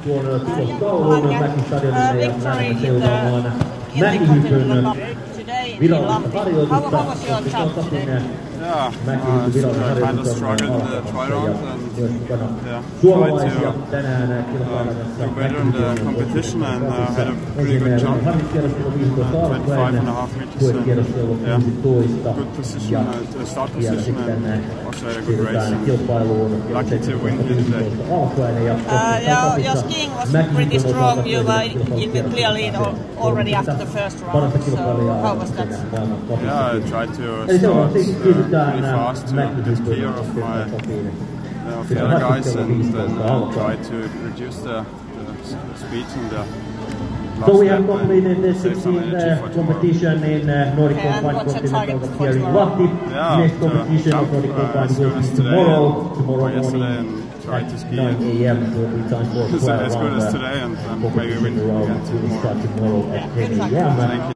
tuon tulostaulun Mäki-stadionille ja lähdemme seuraamaan mäkihypyn virallista harjoitusta. Yeah, so I kind of struggled in the triathlon and tried to do better in the competition, and had a pretty good jump, 25.5 meters, and good position, start position, and also a good race. Lucky to win here today. Your skiing was pretty strong. You were in the clear lead already after the first round. So how was that? Yeah, I tried to start really fast to get clear of the other guys, and then try to reduce the speed in the last so we have completed the 16th competition in Nordic Combined Continental here in Lahti. Next competition of Nordic Combined will be tomorrow morning at 9 AM. Will be time for as good as today, and maybe we can get tomorrow at 10 AM.